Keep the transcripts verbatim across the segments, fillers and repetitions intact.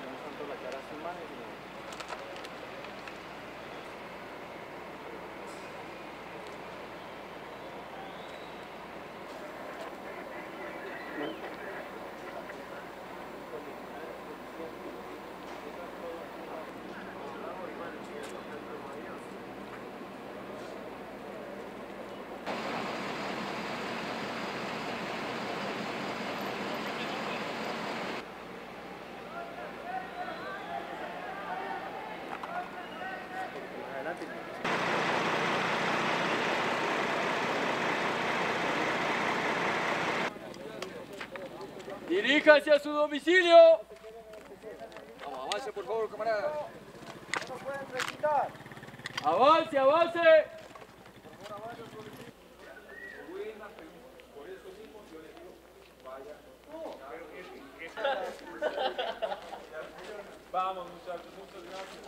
no es tanto la cara a su imagen, sino... Adelante. Diríjase a su domicilio. Vamos, avance por favor, camaradas. No pueden transitar. Avance, avance. Por eso mismo yo les digo, vaya. Vamos, muchachos, muchas gracias.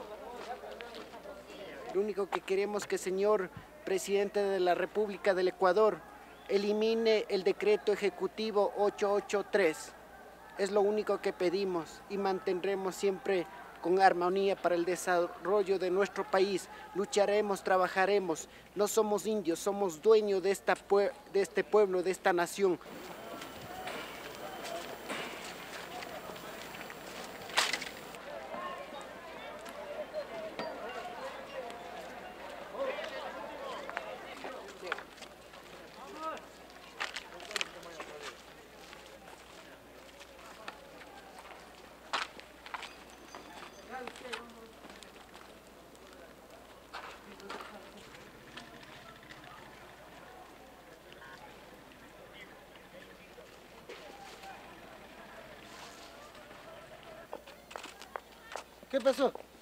Lo único que queremos es que el señor presidente de la República del Ecuador elimine el decreto ejecutivo ochocientos ochenta y tres. Es lo único que pedimos y mantendremos siempre con armonía para el desarrollo de nuestro país. Lucharemos, trabajaremos. No somos indios, somos dueños de, esta pue- de este pueblo, de esta nación. ¿Qué pasó?